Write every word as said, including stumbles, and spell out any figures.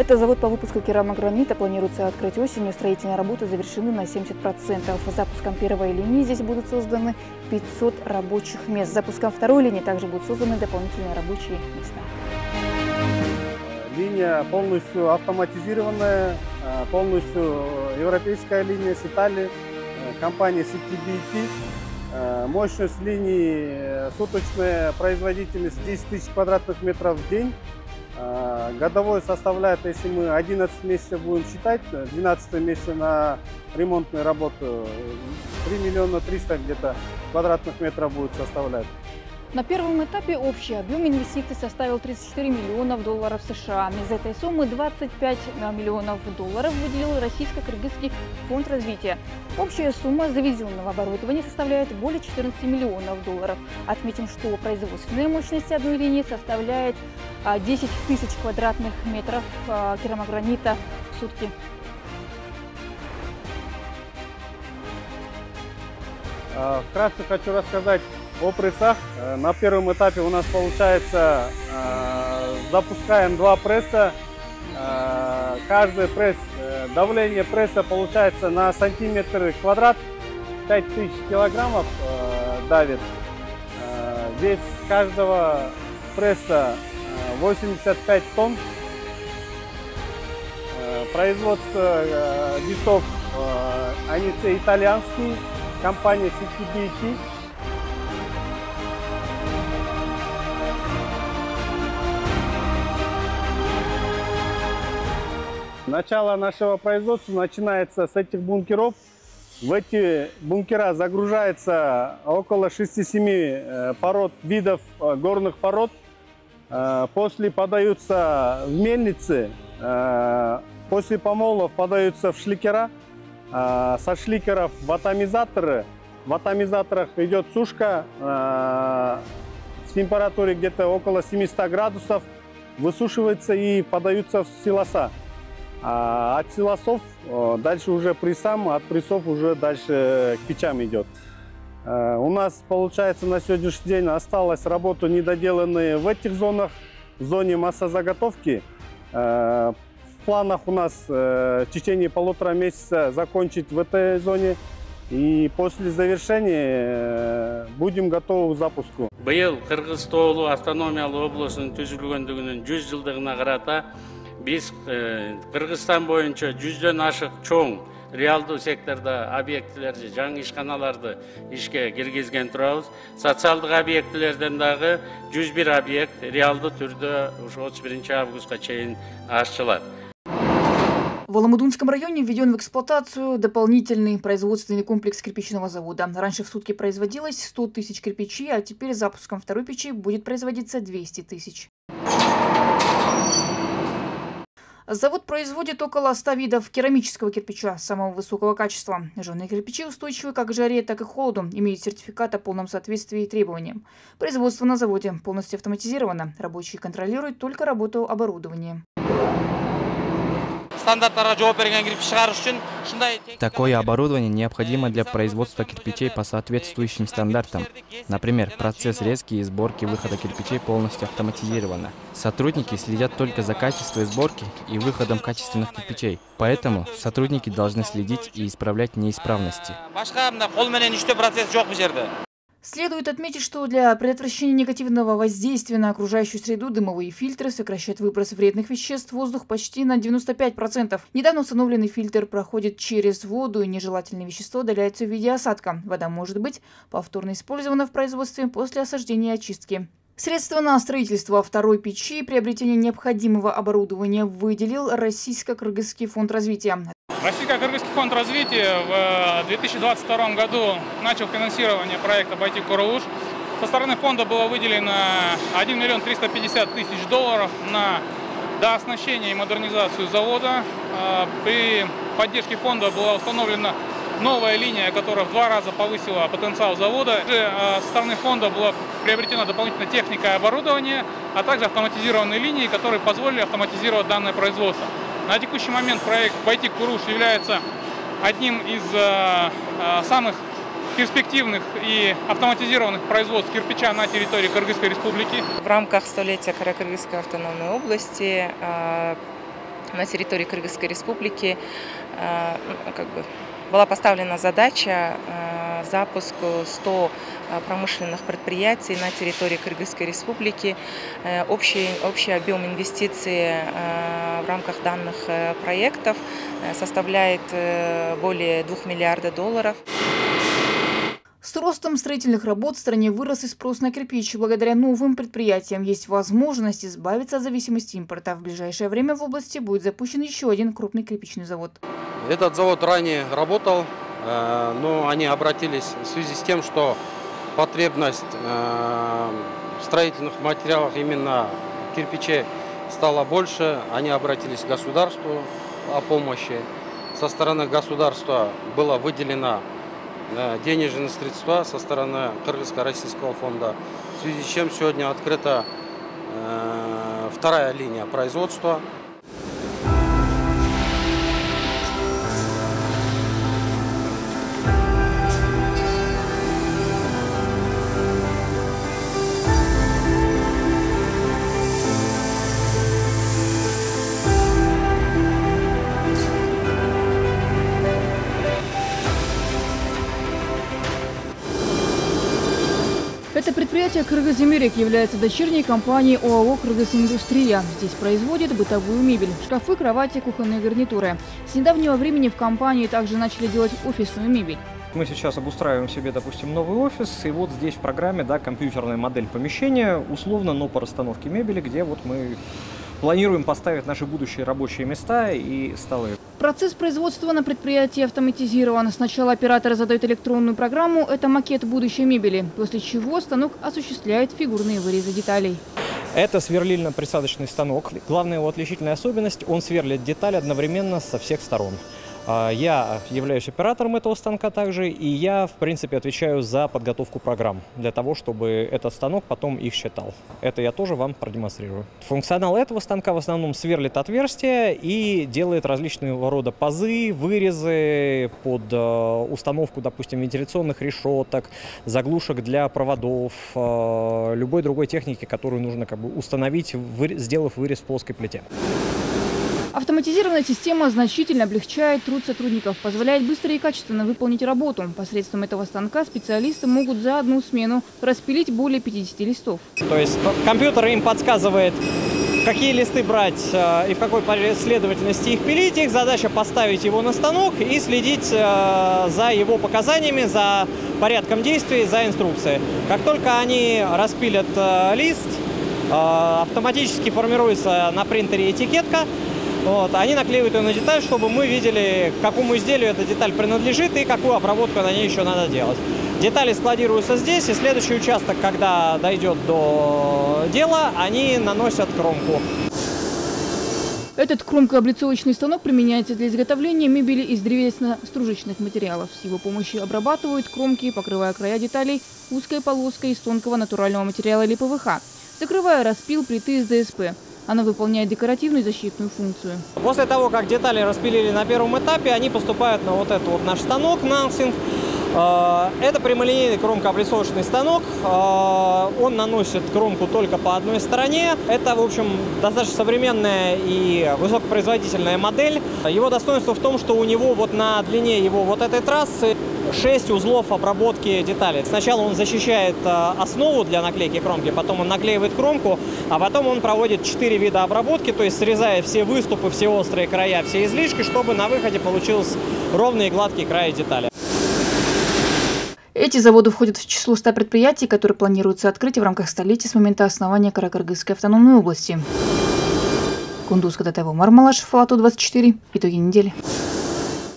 Завод по выпуску керамогранита планируется открыть осенью. Строительные работы завершены на семьдесят процентов. С запуском первой линии здесь будут созданы пятьсот рабочих мест. С запуском второй линии также будут созданы дополнительные рабочие места. Линия полностью автоматизированная, полностью европейская линия с Италии, компания си ти би ти. Мощность линии, суточная производительность десять тысяч квадратных метров в день. Годовой составляет, если мы одиннадцать месяцев будем считать, двенадцатый месяц на ремонтные работы, три миллиона триста где-то квадратных метров будет составлять. На первом этапе общий объем инвестиций составил тридцать четыре миллионов долларов США. Из этой суммы двадцать пять миллионов долларов выделил Российско-Кыргызский фонд развития. Общая сумма завезенного оборудования составляет более четырнадцати миллионов долларов. Отметим, что производственная мощность одной линии составляет десять тысяч квадратных метров керамогранита в сутки. Вкратце хочу рассказать о прессах. На первом этапе у нас получается, запускаем два пресса. Каждый пресс, давление пресса получается на сантиметр квадрат, пять тысяч килограммов давит. Вес каждого пресса восемьдесят пять тонн. Производство весов, они все итальянские, компания си ти би ти. Начало нашего производства начинается с этих бункеров. В эти бункера загружается около шести-семи пород, видов горных пород. После подаются в мельницы, после помолов подаются в шликера. Со шликеров в атомизаторы. В атомизаторах идет сушка с температурой где-то около семисот градусов. Высушивается и подаются в силоса. А от силосов дальше уже прессам, от прессов уже дальше к печам идет. У нас, получается, на сегодняшний день осталась работа недоделанные в этих зонах, в зоне массозаготовки. В планах у нас в течение полутора месяца закончить в этой зоне. И после завершения будем готовы к запуску. Быйыл Кыргыз Тоолу автономиялуу облусунун түзүлгөндүгүнүн жүз жылдыгына карата биз Кыргызстан боюнча жүздөн ашык чоң реалдуу секторда объектилерди, жаңы ишканаларды ишке киргизген турабыз. Социалдык объектилерден дагы жүз бир объект реалдуу түрдө ушу отуз биринчи августка чейин ачылат. В Аламудунском районе введен в эксплуатацию дополнительный производственный комплекс кирпичного завода. Раньше в сутки производилось сто тысяч кирпичей, а теперь с запуском второй печи будет производиться двести тысяч. Завод производит около ста видов керамического кирпича самого высокого качества. Жженые кирпичи устойчивы как к жаре, так и к холоду, имеют сертификат о полном соответствии требованиям. Производство на заводе полностью автоматизировано. Рабочие контролируют только работу оборудования. Такое оборудование необходимо для производства кирпичей по соответствующим стандартам. Например, процесс резки и сборки выхода кирпичей полностью автоматизирован. Сотрудники следят только за качеством сборки и выходом качественных кирпичей. Поэтому сотрудники должны следить и исправлять неисправности. Следует отметить, что для предотвращения негативного воздействия на окружающую среду дымовые фильтры сокращают выброс вредных веществ в воздух почти на девяносто пять процентов. Недавно установленный фильтр проходит через воду, и нежелательные вещества удаляются в виде осадка. Вода может быть повторно использована в производстве после осаждения и очистки. Средства на строительство второй печи и приобретение необходимого оборудования выделил Российско-Кыргызский фонд развития. Российско-Кыргызский фонд развития в две тысячи двадцать втором году начал финансирование проекта «Байтик Курулуш». Со стороны фонда было выделено один миллион триста пятьдесят тысяч долларов на дооснащение и модернизацию завода. При поддержке фонда была установлена новая линия, которая в два раза повысила потенциал завода. Со стороны фонда была приобретена дополнительная техника и оборудование, а также автоматизированные линии, которые позволили автоматизировать данное производство. На текущий момент проект «Байтик Куруш» является одним из э, э, самых перспективных и автоматизированных производств кирпича на территории Кыргызской республики. В рамках столетия Каракыргызской автономной области э, на территории Кыргызской республики как бы была поставлена задача запуску ста промышленных предприятий на территории Кыргызской республики. Общий, общий объем инвестиций в рамках данных проектов составляет более двух миллиардов долларов. С ростом строительных работ в стране вырос и спрос на кирпич. Благодаря новым предприятиям есть возможность избавиться от зависимости импорта. В ближайшее время в области будет запущен еще один крупный кирпичный завод. Этот завод ранее работал, но они обратились в связи с тем, что потребность в строительных материалах именно кирпичей стала больше. Они обратились к государству о помощи. Со стороны государства было выделено денежные средства со стороны Кыргызско-российского фонда, в связи с чем сегодня открыта э, вторая линия производства. Это предприятие «Кыргызэмерик» является дочерней компанией ОАО «Кыргызиндустрия». Здесь производят бытовую мебель – шкафы, кровати, кухонные гарнитуры. С недавнего времени в компании также начали делать офисную мебель. Мы сейчас обустраиваем себе, допустим, новый офис, и вот здесь в программе, да, компьютерная модель помещения, условно, но по расстановке мебели, где вот мы планируем поставить наши будущие рабочие места и столы. Процесс производства на предприятии автоматизирован. Сначала оператор задает электронную программу – это макет будущей мебели, после чего станок осуществляет фигурные вырезы деталей. Это сверлильно-присадочный станок. Главная его отличительная особенность – он сверлит детали одновременно со всех сторон. Я являюсь оператором этого станка также, и я, в принципе, отвечаю за подготовку программ для того, чтобы этот станок потом их считал. Это я тоже вам продемонстрирую. Функционал этого станка в основном сверлит отверстия и делает различного рода пазы, вырезы под установку, допустим, вентиляционных решеток, заглушек для проводов, любой другой техники, которую нужно как бы установить, сделав вырез в плоской плите. Автоматизированная система значительно облегчает труд сотрудников, позволяет быстро и качественно выполнить работу. Посредством этого станка специалисты могут за одну смену распилить более пятидесяти листов. То есть компьютер им подсказывает, какие листы брать и в какой последовательности их пилить. Их задача поставить его на станок и следить за его показаниями, за порядком действий, за инструкцией. Как только они распилят лист, автоматически формируется на принтере этикетка. Вот, они наклеивают ее на деталь, чтобы мы видели, к какому изделию эта деталь принадлежит и какую обработку на ней еще надо делать. Детали складируются здесь, и следующий участок, когда дойдет до дела, они наносят кромку. Этот кромкооблицовочный станок применяется для изготовления мебели из древесно-стружечных материалов. С его помощью обрабатывают кромки, покрывая края деталей узкой полоской из тонкого натурального материала или ПВХ, закрывая распил плиты из ДСП. Она выполняет декоративную и защитную функцию. После того, как детали распилили на первом этапе, они поступают на вот этот вот наш станок Нансинг. Это прямолинейный кромкооблицовочный станок. Он наносит кромку только по одной стороне. Это, в общем, достаточно современная и высокопроизводительная модель. Его достоинство в том, что у него вот на длине его вот этой трассы шесть узлов обработки деталей. Сначала он защищает основу для наклейки кромки, потом он наклеивает кромку, а потом он проводит четыре вида обработки, то есть срезая все выступы, все острые края, все излишки, чтобы на выходе получился ровный и гладкий край детали. Эти заводы входят в число ста предприятий, которые планируется открыть в рамках столетия с момента основания Каракыргызской автономной области. Кундуз Кататаева, Мармалашев, Фалату двадцать четыре. Итоги недели.